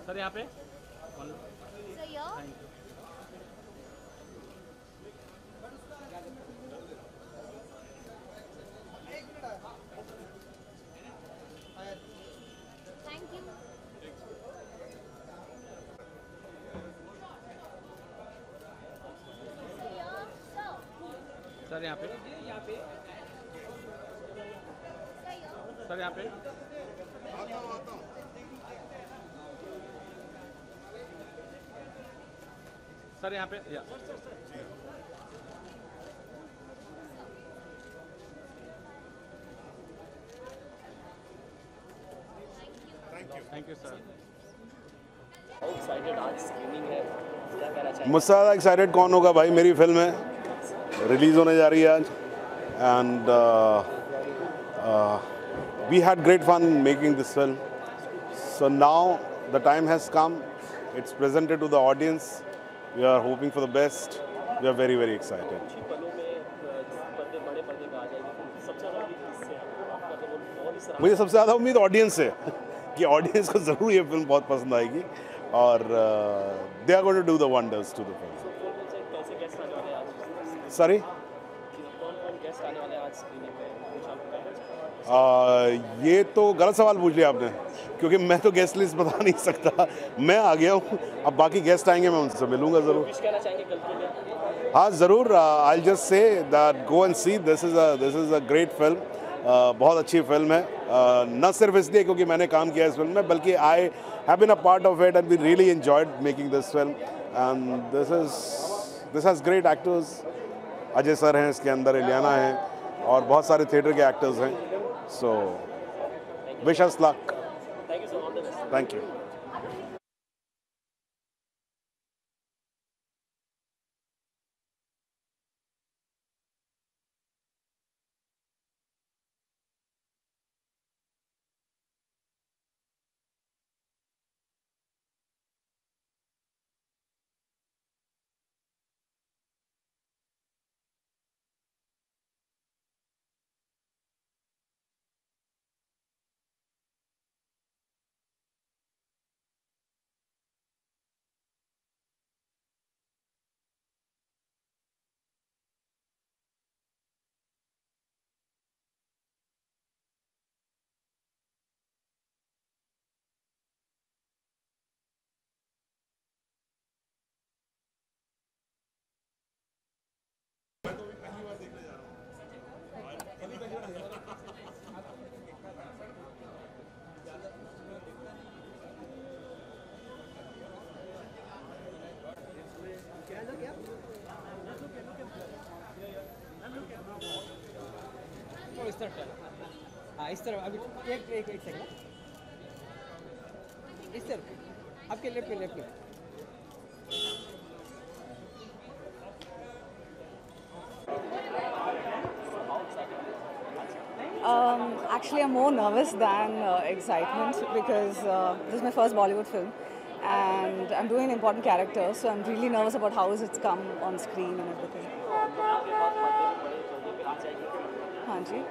Sir यहाँ पे thank you. Sir यहाँ पे सर यहाँ पे सर यहाँ पे या थैंक यू सर। एक्साइटेड आज स्क्रीनिंग है, क्या कहना चाहिए? मुझसे ज़्यादा एक्साइटेड कौन होगा भाई, मेरी फिल्म है, रिलीज़ होने जा रही है आज and we had great fun making this film, so now the time has come, it's presented to the audience, we are hoping for the best, we are very very excited. कुछ पलों में पर्दे बड़े पर्दे पे आ जाएगी, सबसे ज़्यादा उम्मीद किससे है आपका? तो वो बहुत ही मुझे सबसे ज़्यादा उम्मीद ऑडियंस से कि ऑडियंस को ज़रूर ये फिल्म बहुत पसंद आएगी और they are going to do the wonders to the film. कैसे गेस्ट आने वाले हैं आज? सॉरी, कौन गेस्ट आने वाले हैं आज स्क्रीनिंग पे? कुछ आप कहना ये तो गलत सवाल पूछ लिया आपने, क्योंकि मैं तो गेस्ट लिस्ट बता नहीं सकता, मैं आ गया हूँ, अब बाकी गेस्ट आएंगे, मैं उनसे मिलूंगा ज़रूर। कुछ कहना चाहेंगे कल के लिए? हाँ ज़रूर, I will just say that go and see, this is a great film, बहुत अच्छी फिल्म है, न सिर्फ इसलिए क्योंकि मैंने काम किया इस फिल्म में, बल्कि I have been a part of it and we really enjoyed making this film and this has great actors, Ajay sir हैं इसके अंदर, इलियाना हैं और बहुत सारे थिएटर के एक्टर्स हैं, so wish us luck. Thank you so much. Thank you. इस तरफ, हाँ इस तरफ, अभी एक सेकंड, इस तरफ आपके लेफ्ट में। Actually, I'm more nervous than excitement because this is my first Bollywood film and I'm doing an important character, so I'm really nervous about how it's come on screen and everything. हाँ जी,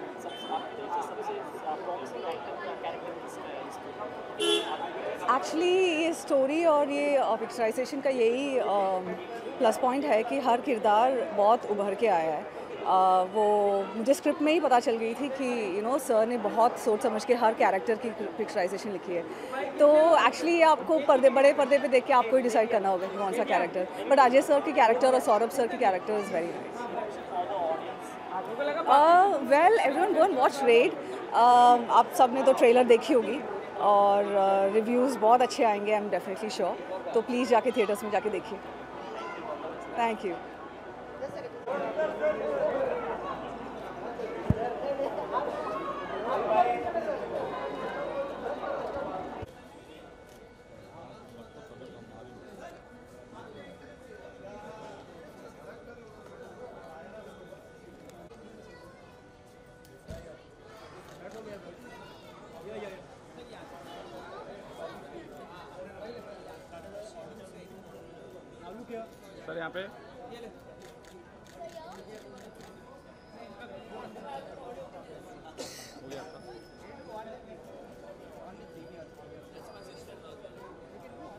actually ये story और ये picturisation का यही plus point है कि हर किरदार बहुत उभर के आया है। वो मुझे स्क्रिप्ट में ही पता चल गई थी कि सर ने बहुत सोच समझ के हर कैरेक्टर की पिक्चराइजेशन लिखी है, तो एक्चुअली आपको बड़े पर्दे पे देख के आपको ही डिसाइड करना होगा कि कौन सा कैरेक्टर, बट अजय सर की कैरेक्टर और सौरभ सर की character is very nice. Well, everyone go and watch Raid, आप सब ने तो ट्रेलर देखी होगी और रिव्यूज़ बहुत अच्छे आएंगे, आई एम डेफिनेटली श्योर, तो प्लीज़ जाके थिएटर्स में जाके देखिए। Thank you. सर यहाँ पे हो गया आपका।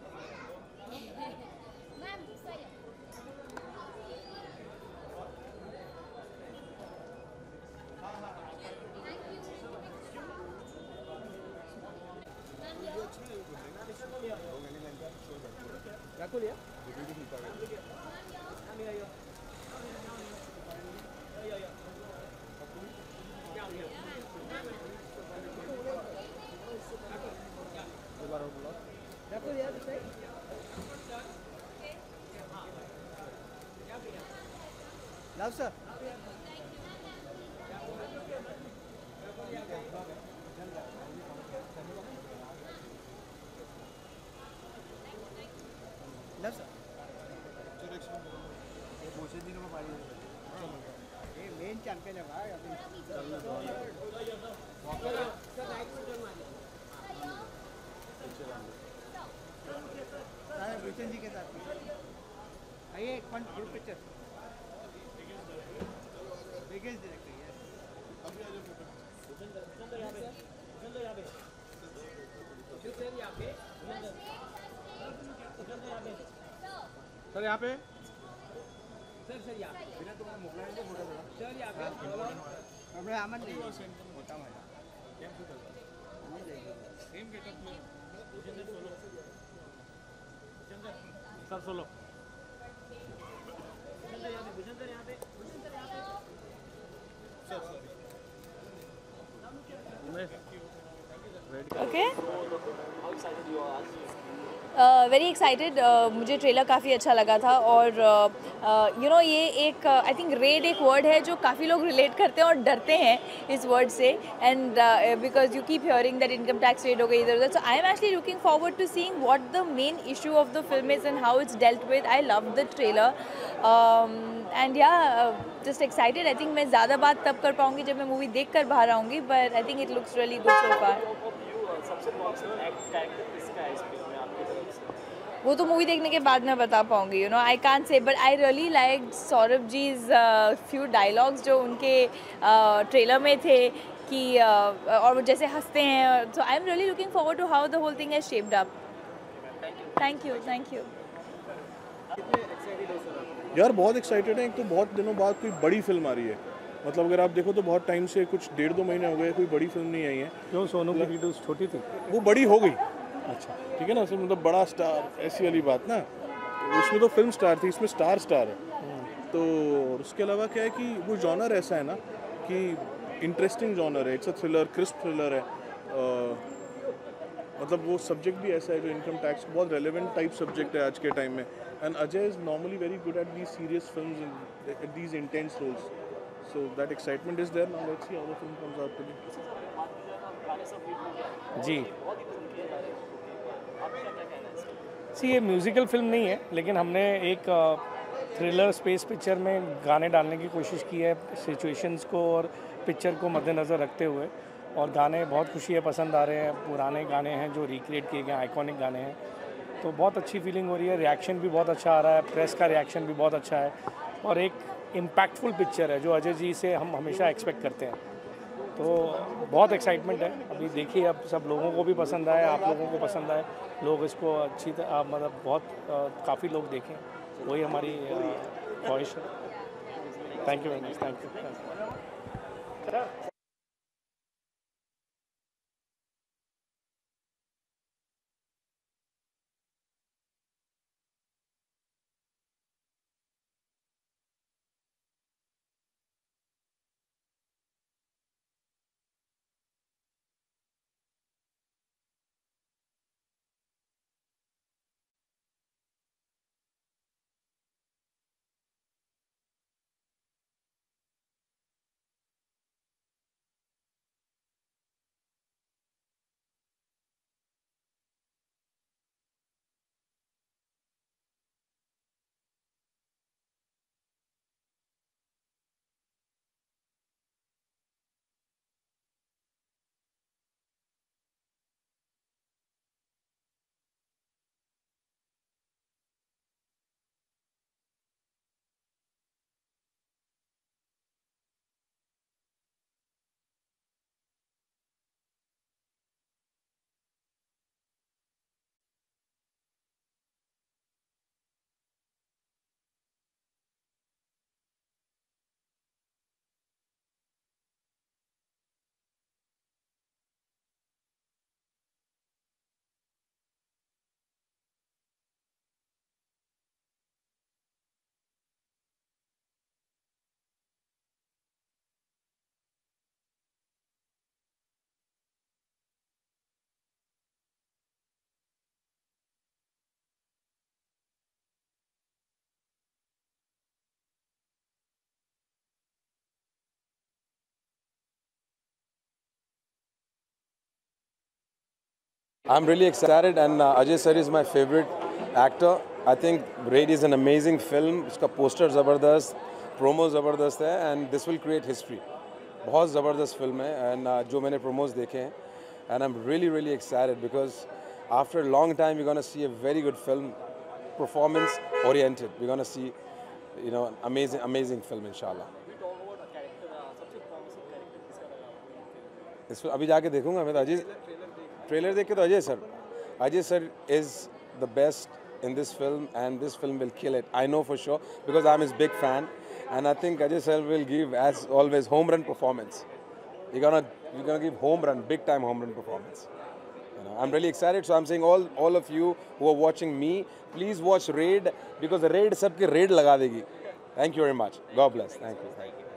लव सर लव सर ये मेन चैंपियन है भाई अभी भूषण जी के साथ आइए एक one group picture biggest director sir यहाँ पे सर यहाँ सर यहाँ पे हमें आमन नहीं मोटा sir solo okay how excited you are आज वेरी एक्साइटेड मुझे ट्रेलर काफ़ी अच्छा लगा था और ये एक आई थिंक रेड एक वर्ड है जो काफ़ी लोग रिलेट करते हैं और डरते हैं इस वर्ड से and because you keep hearing that income tax rate हो गई इधर उधर so I am actually looking forward to seeing what the main issue of the film is and how it's dealt with I love the trailer and yeah just excited I think मैं ज़्यादा बात तब कर पाऊँगी जब मैं movie देख कर बाहर आऊँगी but I think it looks really good so far सबसे पॉपुलर कैरेक्टर किसका है इस फिल्म में आपकी तरफ से वो तो मूवी देखने के बाद मैं बता पाऊंगी I can't say but I really like Saurabh ji's few dialogues जो उनके ट्रेलर में थे कि और वो जैसे हंसते हैं so I am really looking forward to how the whole thing has shaped up thank you यार बहुत एक्साइटेड है। एक तो बहुत दिनों बाद कोई बड़ी फिल्म आ रही है, मतलब अगर आप देखो तो बहुत टाइम से कुछ 1.5-2 महीने हो गए कोई बड़ी फिल्म नहीं आई है। क्यों सोनू की वीडियो छोटी थी वो बड़ी हो गई, अच्छा ठीक है ना, उसमें मतलब बड़ा स्टार ऐसी वाली बात ना, उसमें तो फिल्म स्टार थी, इसमें स्टार है। तो उसके अलावा क्या है कि वो जॉनर ऐसा है ना कि इंटरेस्टिंग जॉनर है, it's a thriller, crisp thriller है, मतलब वो सब्जेक्ट भी ऐसा है जो इनकम टैक्स बहुत रेलेवेंट टाइप सब्जेक्ट है आज के टाइम में। And Ajay is normally very good at these serious films, at these intense roles, so that excitement is there. Now let's see how the film comes out to be. जी सी ये musical film नहीं है, लेकिन हमने एक thriller space picture में गाने डालने की कोशिश की है सिचुएशंस को और पिक्चर को मद्देनज़र रखते हुए, और गाने बहुत खुशी है पसंद आ रहे हैं, पुराने गाने हैं जो रिक्रिएट किए गए आइकॉनिक गाने हैं, तो बहुत अच्छी फीलिंग हो रही है। रिएक्शन भी बहुत अच्छा आ रहा है, प्रेस का रिएक्शन भी बहुत अच्छा है, और एक इम्पैक्टफुल पिक्चर है जो अजय जी से हम हमेशा एक्सपेक्ट करते हैं, तो बहुत एक्साइटमेंट है। अभी देखिए अब सब लोगों को भी पसंद आए, आप लोगों को पसंद आए, लोग इसको अच्छी तरह मतलब बहुत काफ़ी लोग देखें, वही हमारी ख्वाहिश है। Thank you very much, thank you. I'm really excited, and Ajay sir is my favorite actor. I think Raid is an amazing film. उसका poster ज़बरदस्त, promo ज़बरदस्त है, and this will create history. बहुत ज़बरदस्त film है, and जो मैंने promos देखे हैं, and I'm really excited because after a long time we're gonna see a very good film, performance oriented. We're gonna see, you know, an amazing film inshallah. इस अभी जाके देखूंगा मैं तो अजय ट्रेलर देख के तो Ajay sir is the best in this film, and this film will kill it. I know for sure because I'm his big fan, and I think Ajay sir will give, as always, home run performance. You're gonna give home run, big time home run performance. You know, I'm really excited. So I'm saying all of you who are watching me, please watch Raid because the Raid सबके Raid लगा देगी. Thank you very much. God bless. Thank you.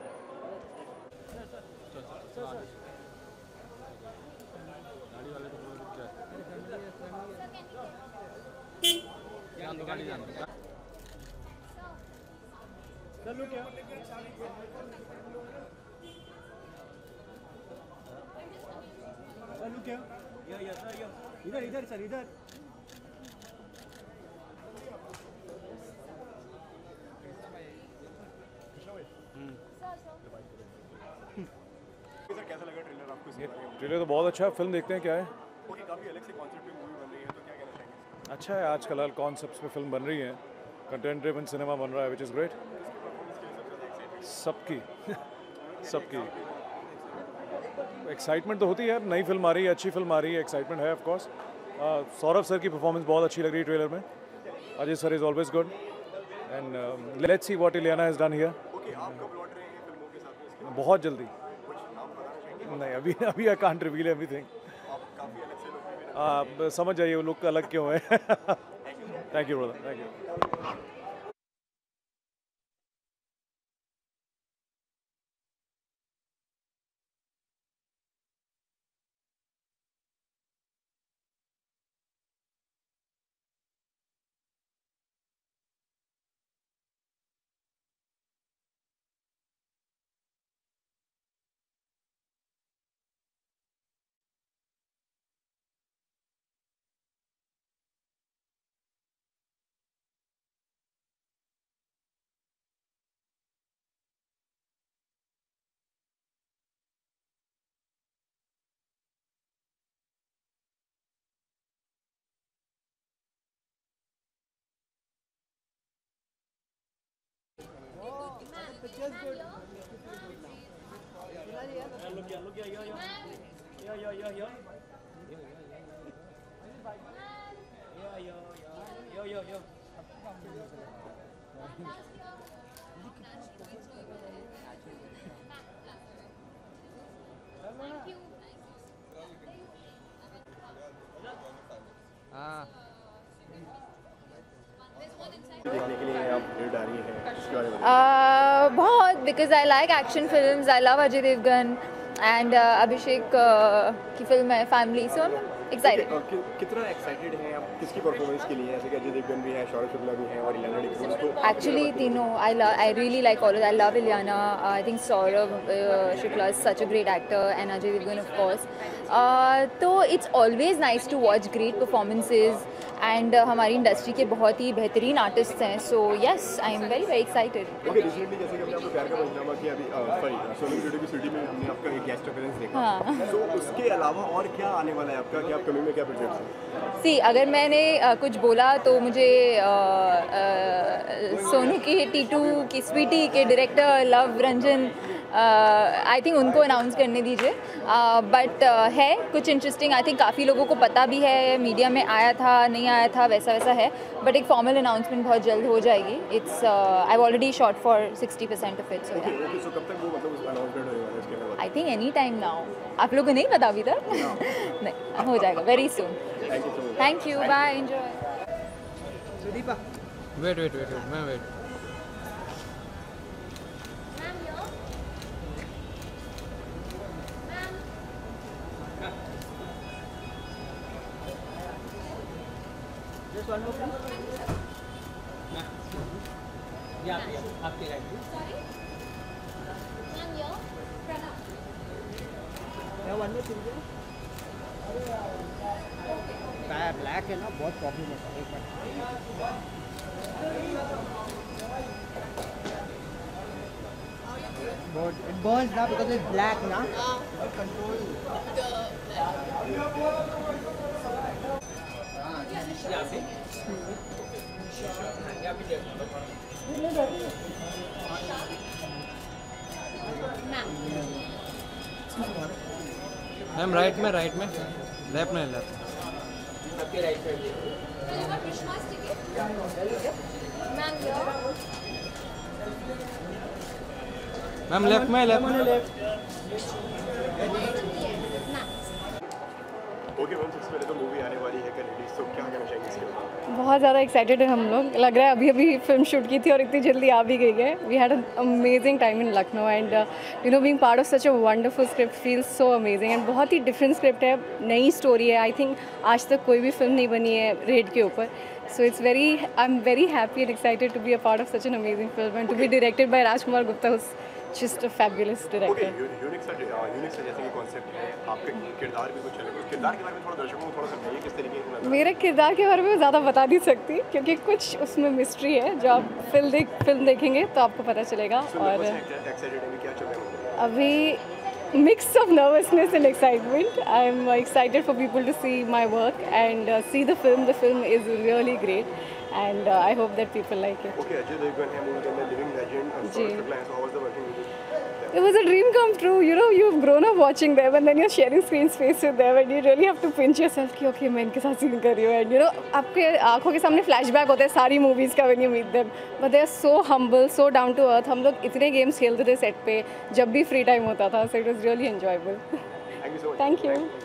इधर sir इधर trailer तो बहुत अच्छा है. Film देखते हैं क्या है. काफ़ी अलग से कॉन्सेप्ट पे मूवी बन रही है, तो क्या कहना चाहेंगे. अच्छा है, आजकल अलग कॉन्सेप्ट्स पे फिल्म बन रही है. कंटेंट ड्रिवन सिनेमा बन रहा है, विच इज़ ग्रेट. सबकी एक्साइटमेंट तो होती है. नई फिल्म आ रही है, अच्छी फिल्म आ रही है, एक्साइटमेंट है ऑफ कोर्स. सौरभ सर की परफॉर्मेंस बहुत अच्छी लग रही है ट्रेलर में. Ajay sir is always good, and let's see what Ileana has done here. बहुत जल्दी. नहीं, अभी आई कांट रिवील एवरीथिंग. समझ जाइए वो लुक अलग क्यों है. Thank you brother, thank you. देखने के लिए आप रेड आ रही हैं, इसके बारे में बहुत, because I like action films. I love Ajay Devgn and Abhishek की फिल्म है family, so I am excited. कितना एक्साइटेड हैं आप किसकी परफॉर्मेंस के लिए? जैसे कि अजय देवगन भी है, सौरभ शुक्ला भी है और इलियाना डिक्रूज. तो एक्चुअली तीनों I really like all. I love Ileana. I think Saurabh Shukla is such a great actor and Ajay Devgn of course. तो it's always nice to watch great performances and हमारी इंडस्ट्री के बहुत ही बेहतरीन आर्टिस्ट हैं. So yes, I am very excited. Okay, recently जैसे कि हमने आपको प्यार का पंचनामा किया अभी, सॉरी सोनू वीडियो की सिटी में हमने आपका एक गेस्ट अपीयरेंस देखा. हाँ. तो उसके अलावा और क्या आने वाला है आपका, क्या आप कमिंग में क्या प्रोजेक्ट्स हैं? सी, अगर मैंने कुछ बोला तो मुझे सोनू की टीटू की स्वीटी के director Luv Ranjan, I think उनको अनाउंस करने दीजिए. बट है कुछ इंटरेस्टिंग. आई थिंक काफ़ी लोगों को पता भी है, मीडिया में आया था नहीं आया था वैसा है. बट एक फॉर्मल अनाउंसमेंट बहुत जल्द हो जाएगी. It's I have already shot for 60% of it. So कब तक वो मतलब अनाउंसमेंट होने वाला है इसके अलावा? I think any time now. आप लोगों को नहीं पता अभी तक? नहीं, हो जाएगा very soon. Thank you, bye, enjoy. Sudeepa, wait मैं wait. Just one more please. Yeah, आपके right. Yeah, one more please. Black है ना, बहुत प्रॉब्लम होता है। एक minute, but it burns now because it's black na. Control. Ma'am right में left में लेफ्ट। मैम लेफ्ट में ओके मैम, सबसे पहले तो मूवी आने वाली है कल रिलीज, तो क्या कहना चाहेंगे इसके बारे में? बहुत ज़्यादा एक्साइटेड है हम लोग। लग रहा है अभी अभी फिल्म शूट की थी और इतनी जल्दी आ भी गई है। We had an amazing time in Lucknow and you know being part of such a wonderful script feels so amazing and बहुत ही डिफरेंट स्क्रिप्ट है, नई स्टोरी है। आई थिंक आज तक कोई भी फिल्म नहीं बनी है रेड के ऊपर। So I am very happy and excited to be a part of such an amazing film and to be directed by Rajkumar Gupta, just a fabulous director. Unique सा जैसे कि कॉन्सेप्ट है, आपके किरदार भी कुछ अलग है। किरदार के बारे में थोड़ा दर्शकों को थोड़ा समझाइए, किस तरीके से? मेरे किरदार के बारे में ज़्यादा बता नहीं सकती क्योंकि कुछ उसमें मिस्ट्री है, जो आप फिल्म देखेंगे तो आपको पता चलेगा। और अभी mix of nervousness and excitement. I am excited for people to see my work and see the film is really great and I hope that people like it. Okay, Ajay Devgan है movie में living legend, जी। how was the working with you? It was a dream come true. You know, you've grown up watching them and then you're sharing screen space with them and you really have to pinch yourself कि okay मैं इनके साथ scene कर रही हूँ and you know आपके आंखों के सामने flashback होते हैं सारी movies का when you meet them, but they are so humble, so down to earth. हम लोग इतने games खेलते थे set पे जब भी free time होता था, so it was really enjoyable. Thank you so much. Thank you.